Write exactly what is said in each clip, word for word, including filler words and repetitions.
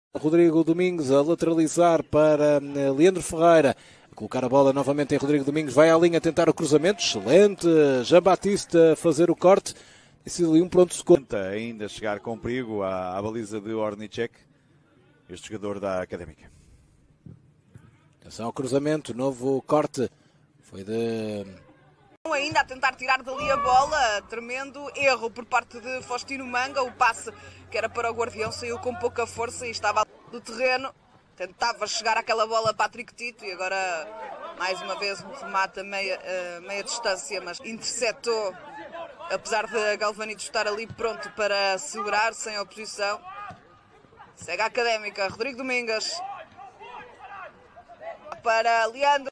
Rodrigo Domingos a lateralizar para Leandro Ferreira. A colocar a bola novamente em Rodrigo Domingos. Vai à linha tentar o cruzamento. Excelente. Jean Baptiste a fazer o corte. E se ali um pronto segundo. Ainda chegar com perigo à, à baliza de Ornicek. Este jogador da Académica. Atenção ao cruzamento. Novo corte. Foi de... Ainda a tentar tirar dali a bola, tremendo erro por parte de Faustino Manga, o passe que era para o Guardião saiu com pouca força e estava do terreno, tentava chegar àquela bola Patrick Tito e agora mais uma vez um remate a meia, a meia distância, mas interceptou, apesar de Galvanito estar ali pronto para segurar, sem oposição. Segue a Académica, Rodrigo Domingos, para Leandro.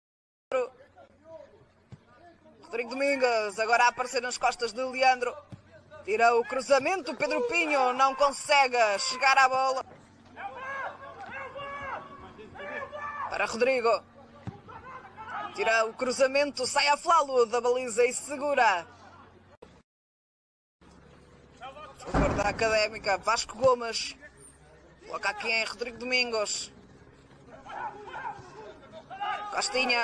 Rodrigo Domingos, agora a aparecer nas costas de Leandro. Tira o cruzamento, Pedro Pinho não consegue chegar à bola. Para Rodrigo. Tira o cruzamento, sai a flalo da baliza e segura. A favor da Académica, Vasco Gomes. Coloca aqui em Rodrigo Domingos. Costinha.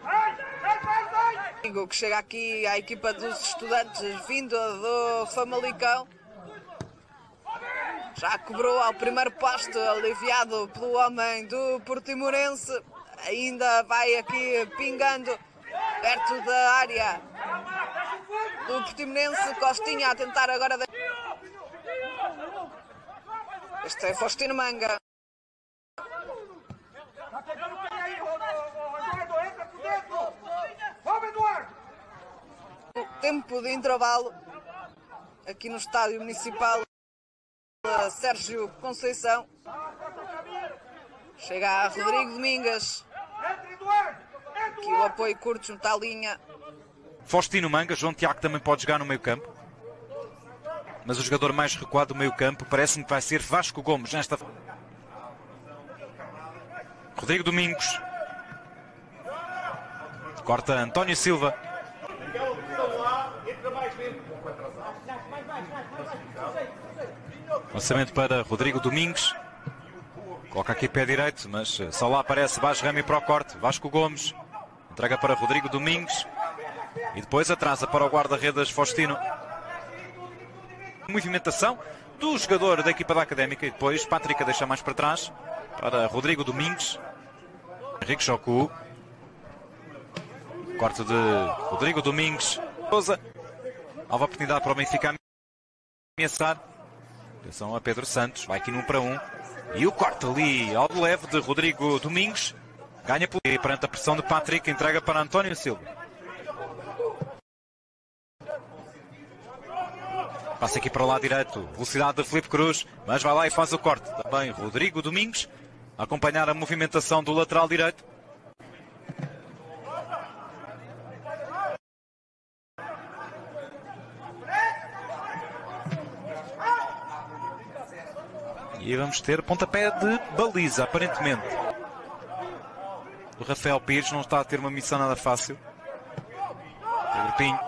Que chega aqui à equipa dos estudantes vindo do Famalicão. Já cobrou ao primeiro posto, aliviado pelo homem do Portimonense. Ainda vai aqui pingando perto da área do Portimonense. Costinha a tentar agora. Este é Faustino Manga. Tempo de intervalo aqui no Estádio Municipal Sérgio Conceição. Chega a Rodrigo Domingos. Aqui o apoio curto junto à linha. Faustino Manga, João Tiago também pode jogar no meio campo. Mas o jogador mais recuado do meio campo parece-me que vai ser Vasco Gomes nesta... Rodrigo Domingos. Corta António Silva. Lançamento para Rodrigo Domingos. Coloca aqui pé direito, mas só lá aparece Bas Rami para o corte. Vasco Gomes. Entrega para Rodrigo Domingos. E depois atrasa para o guarda-redes Faustino. Movimentação do jogador da equipa da Académica. E depois Patrick a deixa mais para trás. Para Rodrigo Domingos. Henrique Chocu. Corte de Rodrigo Domingos. Nova oportunidade para o Benfica ameaçar. Atenção a Pedro Santos. Vai aqui num para um. E o corte ali ao leve de Rodrigo Domingos. Ganha por... E perante a pressão de Patrick. Entrega para António Silva. Passa aqui para o lado direito. Velocidade de Filipe Cruz. Mas vai lá e faz o corte. Também Rodrigo Domingos. A acompanhar a movimentação do lateral direito. E vamos ter pontapé de baliza, aparentemente. O Rafael Pires não está a ter uma missão nada fácil. Pedro Pinho.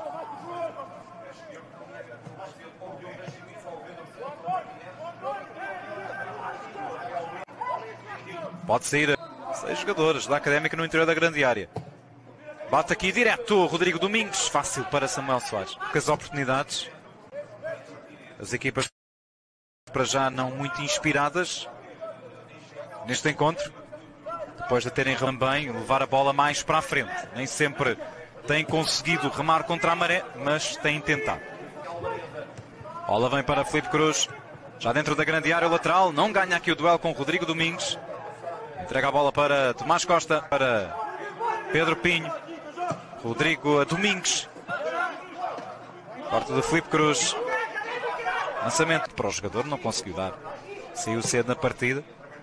Pode sair seis jogadores da Académica no interior da grande área. Bate aqui direto Rodrigo Domingos. Fácil para Samuel Soares. Poucas oportunidades. As equipas para já não muito inspiradas neste encontro, depois de terem também levar a bola mais para a frente. Nem sempre têm conseguido remar contra a maré, mas têm tentado. Bola vem para Filipe Cruz, já dentro da grande área lateral, não ganha aqui o duelo com Rodrigo Domingos. Entrega a bola para Tomás Costa, para Pedro Pinho, Rodrigo Domingos. Corte de Filipe Cruz. Lançamento para o jogador, não conseguiu dar. Saiu cedo na partida.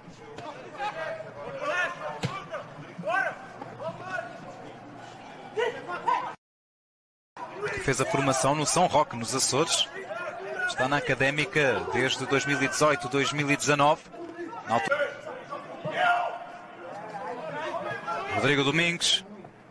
Fez a formação no São Roque, nos Açores. Está na Académica desde dois mil e dezoito, dois mil e dezanove. Na altura... Rodrigo Domingos.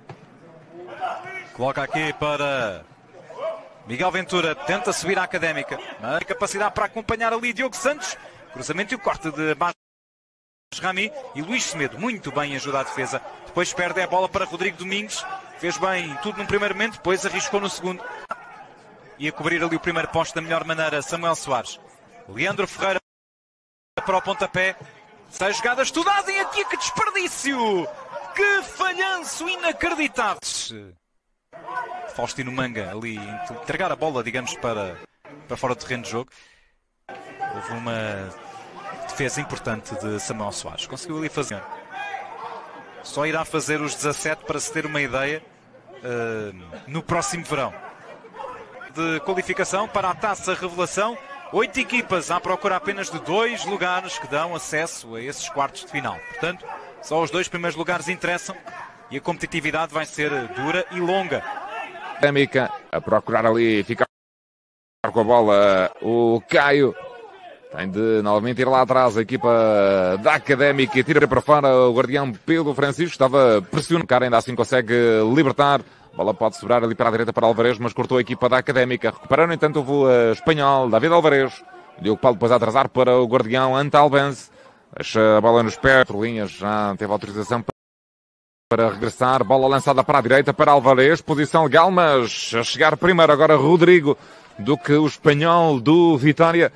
Coloca aqui para... Miguel Ventura tenta subir à Académica. A capacidade para acompanhar ali Diogo Santos. Cruzamento e o corte de Rami e Luís Semedo, muito bem ajuda a defesa. Depois perde a bola para Rodrigo Domingos. Fez bem tudo num primeiro momento, depois arriscou no segundo. E a cobrir ali o primeiro posto da melhor maneira, Samuel Soares. Leandro Ferreira para o pontapé. Sai jogada estudada e aqui que desperdício! Que falhanço inacreditável! Faustino Manga ali entregar a bola, digamos, para, para fora do terreno de jogo. Houve uma defesa importante de Samuel Soares. Conseguiu ali fazer. Só irá fazer os dezassete para se ter uma ideia uh, no próximo verão. De qualificação para a Taça Revelação. Oito equipas à procura apenas de dois lugares que dão acesso a esses quartos de final. Portanto, só os dois primeiros lugares interessam e a competitividade vai ser dura e longa. Académica a procurar ali, ficar com a bola o Caio. Tem de novamente ir lá atrás a equipa da Académica e tira para fora o guardião Pedro Francisco. Estava pressionado, o cara ainda assim consegue libertar. A bola pode sobrar ali para a direita para Alvarez, mas cortou a equipa da Académica. Recuperaram, no entanto, o uh, espanhol David Alvarez. Diogo Paulo depois a atrasar para o guardião Antalbense. Deixa a bola nos pés. Por linhas já teve autorização para regressar. Bola lançada para a direita para Alvarez. Posição legal, mas a chegar primeiro agora Rodrigo do que o espanhol do Vitória.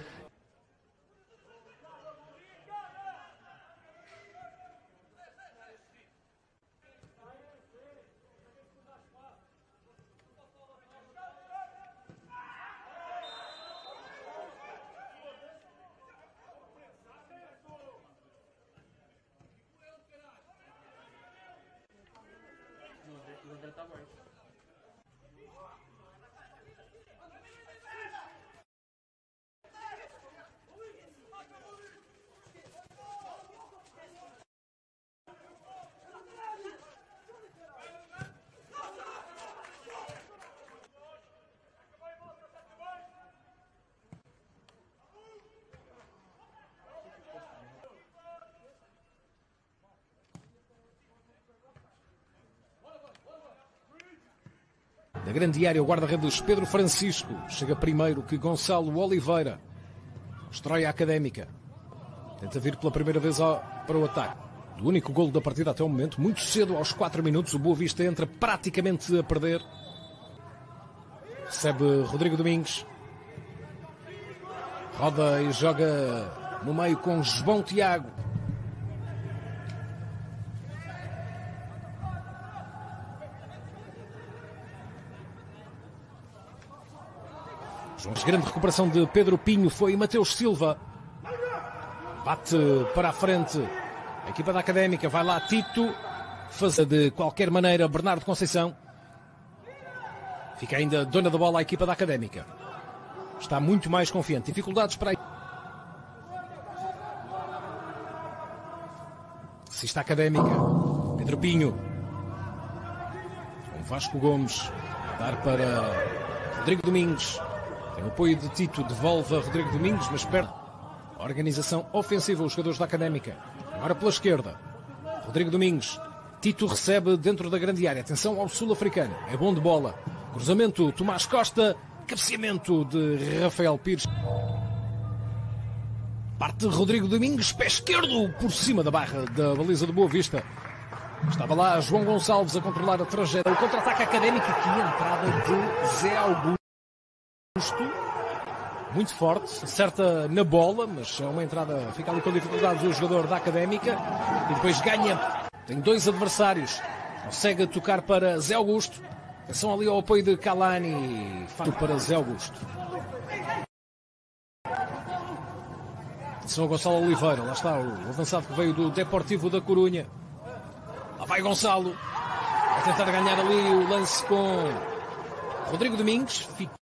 Na grande área, o guarda-redes Pedro Francisco. Chega primeiro que Gonçalo Oliveira. Destrói a Académica. Tenta vir pela primeira vez ao, para o ataque. Do único golo da partida até o momento. Muito cedo, aos quatro minutos, o Boa Vista entra praticamente a perder. Recebe Rodrigo Domingos. Roda e joga no meio com João Tiago. Grande recuperação de Pedro Pinho, foi Mateus Silva. Bate para a frente a equipa da Académica, vai lá Tito. Faz de qualquer maneira Bernardo Conceição. Fica ainda dona da bola a equipa da Académica. Está muito mais confiante. Dificuldades para a... Se está a Académica. Pedro Pinho. Com Vasco Gomes. A dar para Rodrigo Domingos. Tem o apoio de Tito, devolve a Rodrigo Domingos, mas perde a organização ofensiva, os jogadores da Académica. Agora pela esquerda, Rodrigo Domingos. Tito recebe dentro da grande área. Atenção ao sul-africano, é bom de bola. Cruzamento, Tomás Costa. Cabeceamento de Rafael Pires. Parte Rodrigo Domingos, pé esquerdo por cima da barra da baliza do Boa Vista. Estava lá João Gonçalves a controlar a trajetória. O contra-ataque Académico, aqui a entrada de Zé Augusto. Muito forte, acerta na bola, mas é uma entrada, fica ali com dificuldades o jogador da Académica e depois ganha, tem dois adversários, consegue tocar para Zé Augusto. Atenção ali ao apoio de Kalani, faz para Zé Augusto. Atenção ao Gonçalo Oliveira, lá está o avançado que veio do Deportivo da Corunha. Lá vai Gonçalo, vai tentar ganhar ali o lance com Rodrigo Domingos. Fica